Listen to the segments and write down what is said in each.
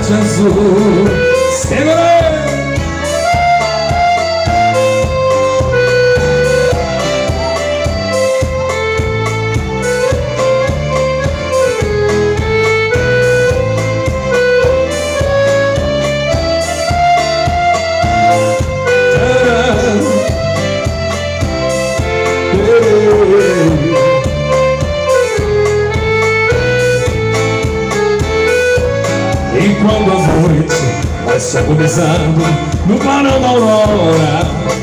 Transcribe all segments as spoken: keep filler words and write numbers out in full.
boate azul. Segura! E quando a noite vai se agonizando no clarão da aurora,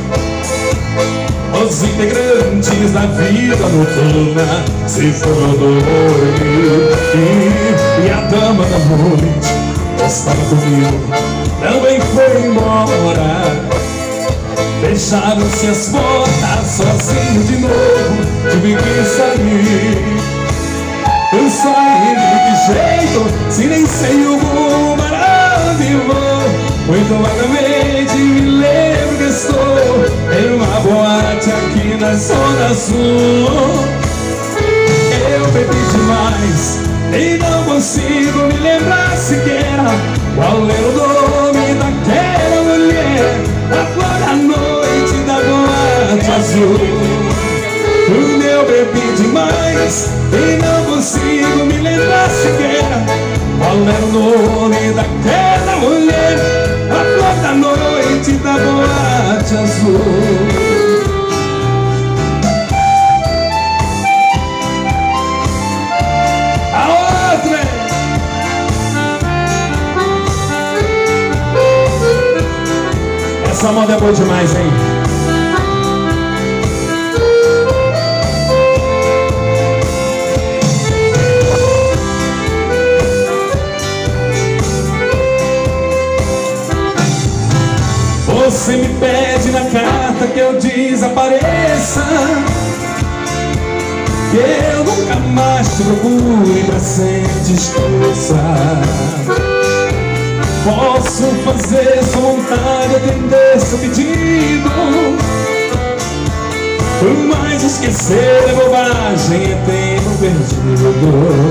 os integrantes da vida noturna se foram dormir. E a dama da noite estava comigo, também foi embora. Fecharam-se as portas, sozinho de novo, tive que sair. Eu saí de que jeito, se nem sei o rumo para onde vou. Muito vagamente me lembro que estou em uma boate aqui na Zona Sul. Eu bebi demais e não consigo me lembrar sequer qual era o nome daquela mulher, a flor da noite da boate azul. Eu bebi demais e não consigo me lembrar sequer qual era o nome daquela mulher, a flor da noite da boate azul. A outra! Essa moda é boa demais, hein? Você me pede na carta que eu desapareça, que eu nunca mais te procure pra sempre esqueça. Posso fazer sua vontade, atender seu pedido, mas esquecer é bobagem, é tempo perdido.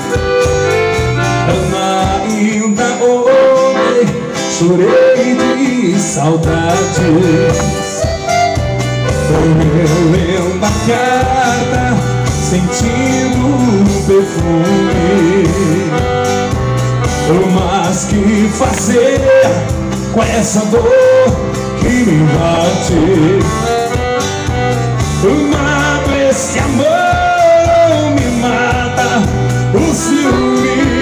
Ainda ontem chorei de saudades, eu lembro a carta, sentindo o perfume. Mas que fazer com essa dor que me bate? Mato esse amor, me mata o ciúme.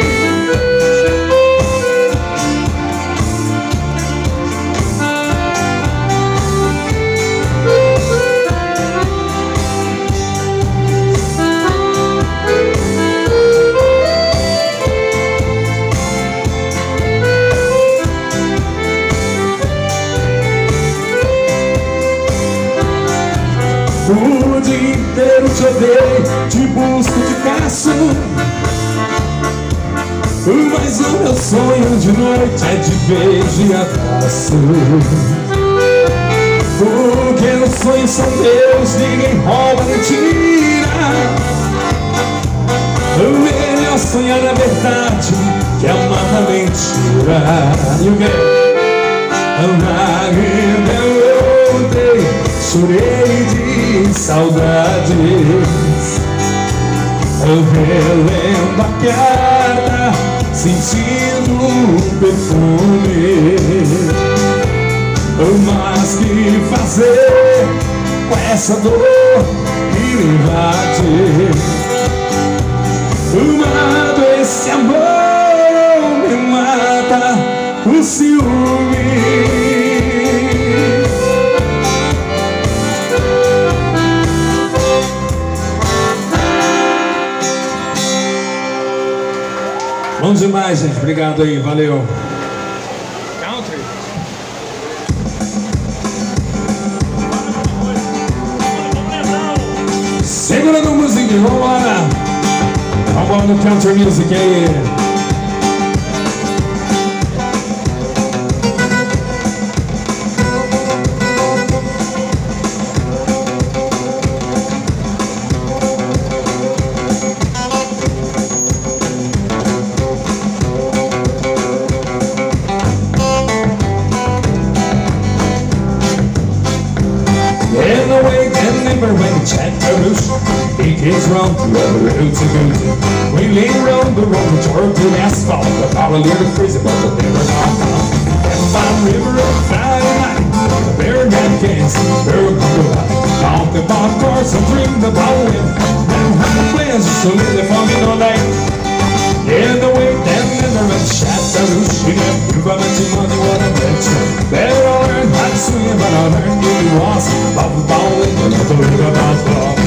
O dia inteiro te odeio, te busco, te caço, mas o meu sonho de noite é de beijo e abraço. Porque os sonhos são meus, ninguém rouba nem tira. O melhor sonhar na verdade que amar na mentira. E o que? Ainda ontem chorei de saudades, eu relembro a carta, sentindo o perfume. Mas que fazer com essa dor que me bate? Amado, esse amor me mata o ciúme. Bom demais, gente. Obrigado aí. Valeu. Country. Segura no musiquinho. Vamos lá. Vamos lá no country music aí. to the asphalt. They're probably a little crazy, but they'll never knock out. And my river on Friday night, the bear got cans, bear good light. Talking about cars and dreamed about wind. Now how the plans are so little for me no night. Yeah, the way down in the red Chattahoochee, you got much money, what I bet you. Better learn how to swim, but I learned you was love bowling, and I believe about love.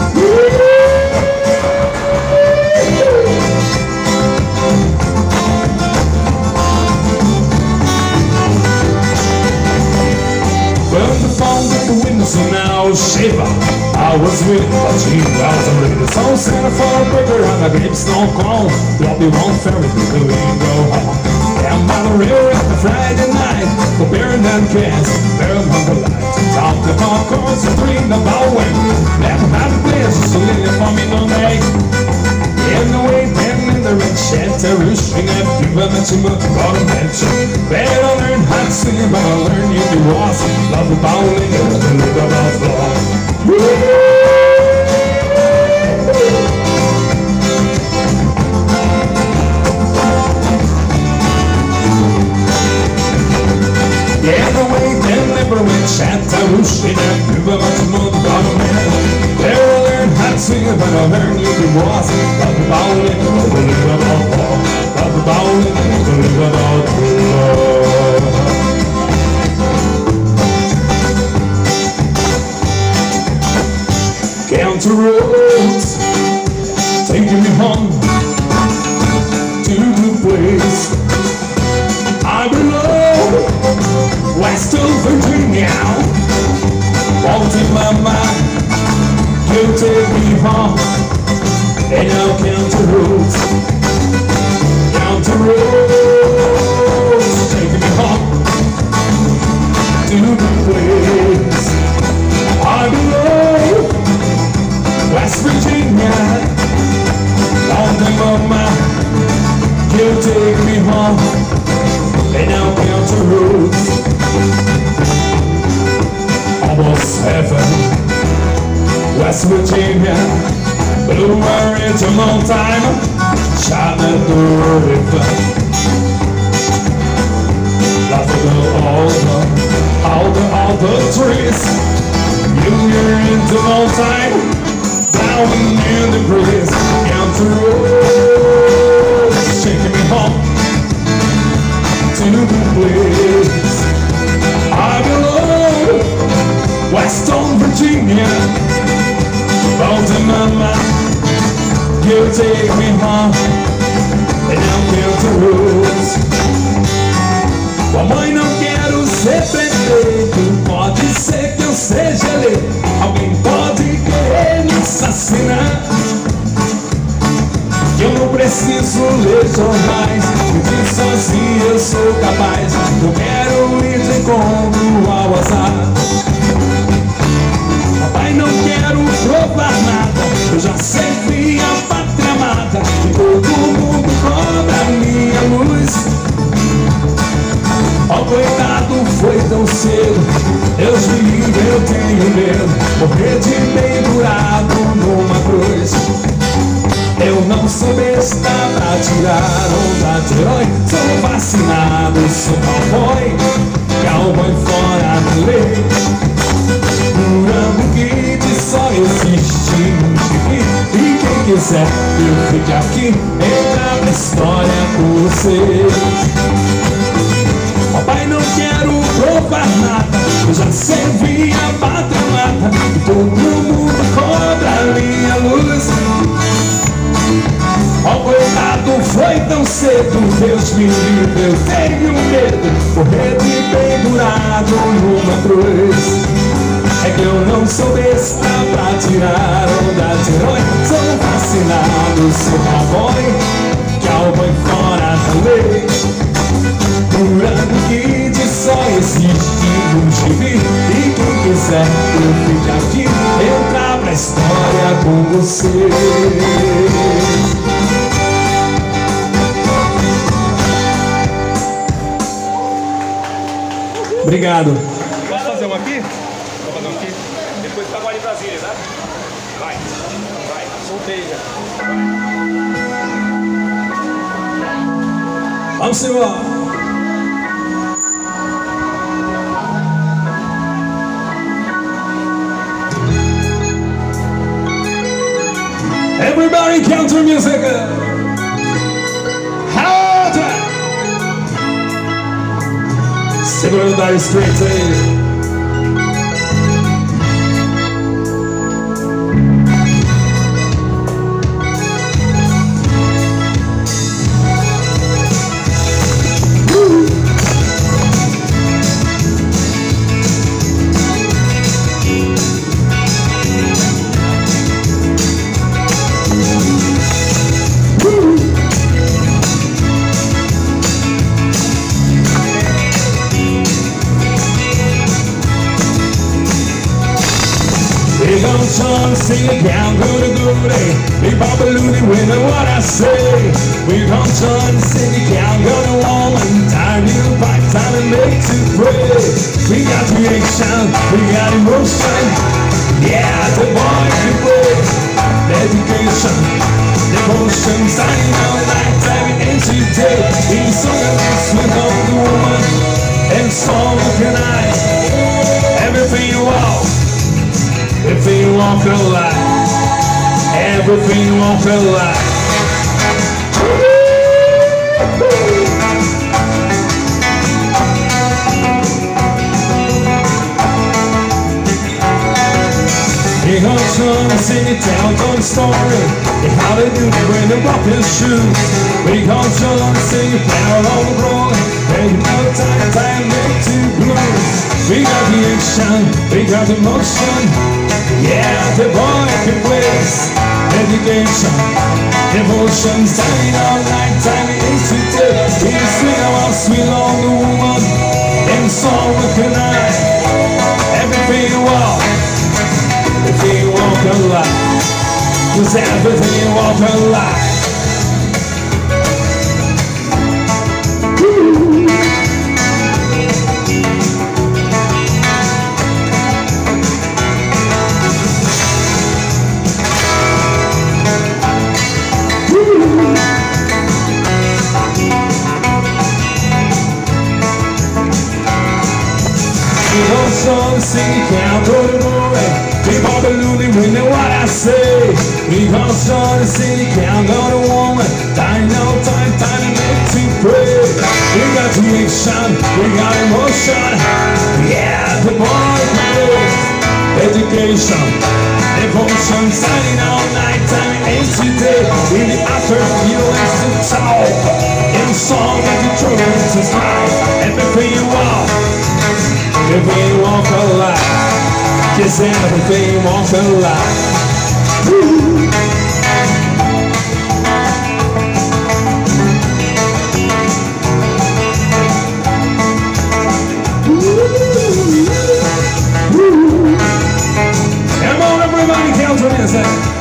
Well, the phone with the windows and now shiver. I was with but she was already so Santa for a burger and a grape snow cone. There'll be one ferry to the window home. Down by the river at the Friday night, the bear and them cats, bear and hunger light. Talked about cars and dreamed about when. Never had a place so little for me no night. In the way down in the red Chattahoochee, I've given it too much for attention. Better learn how to swim, but I'll learn you to was love the bowling and the live about love. Yeah, the way down never went Chattahoochee, I've given it too much for a man. Better learn how to swim, but I'll learn you to was love the bowling and the live about love. Love the bowling and the live about love. County roads taking me home to the place I belong, west of Virginia. Won't in my mind, you'll take me home. And now county roads, county roads taking me home to the place I belong, West Virginia. Long time of mine, you'll take me home. And now county roads, almost heaven, West Virginia. Blue Ridge Mountain, Shenandoah River. Love the all the, all the, all the trees. You're into mountain, down in the breeze. County roads, taking me home to the place I belong, Western Virginia. Baltimore, you take me home, and I'm county roads. Mamãe, não quero ser prefeito, pode ser que eu seja lei. Alguém pode querer me assassinar. Eu não preciso ler jornais, viver sozinho eu sou capaz. Eu quero ir de encontro ao azar. Papai, não quero provar nada, eu já servi a pátria amada e todo mundo cobra minha luz. Ó, coitado, foi tão cedo, Deus me livre, eu tenho medo, morrer de pendurado numa cruz. Eu não sou besta pra tirar onda de herói, sou vacinado, sou cowboy, cowboy fora da lei. Jurando que de só existe um gibi, e quem quiser eu fique aqui, entra na história com você. Papai, não quero provar nada, eu já servi a pátria amada e todo mundo cobra minha luz. Ó, coitado, foi tão cedo, Deus me livre, eu tenho medo, morrer de pendurado numa cruz. É que eu não sou besta pra tirar onda de herói, sou vacinado, sou cowboy, cowboy fora da lei. Jurando que de só existe um gibi, e quem quiser eu fico aqui, entrar pra história com você. Obrigado. Posso fazer um aqui? Vou fazer um aqui. Depois tá agora em Brasília, tá? Vai, vai, soltei já. Vamos embora. Everybody country music. How time. Similar to straight. Big old song, sing it down, goody goody. Big Papa Looney, we know what I say. Big old song, sing it down, goody woman. Time you fight, time to make to pray. We got creation, we got emotion. Yeah, the boy can play. Dedication, devotion, signing all night, time into day. He sung a sweet of the woman, and song can I. Everything you want. Everything you walk alive, everything you walk alive. Big old song, sing it down, tell the story. And how they do it when they rock their shoes. Big old song, sing it down on the road. Ain't no time, time make to blues. We got the action, we got the motion. Yeah, the boy can place. Dedication, devotion, time all night, time into day. We sing our sweet on the woman, and song with the night. Everything you walk, everything you walk alive. Cause everything you walk alive. Song, sing it down, go to glory. Big Papa Looney, we know what I say. We gon' song, sing it down, go to woman. Time, no time, time to make to pray. We got creation, we got emotion. Yeah, the boy plays. Education, devotion, signing all night, time ain't today. In the after, you listen to talk. In song, like the truth is right. Everything you want. Everything you walk alive, just everything you walk alive. Come on, everybody, count to me a second.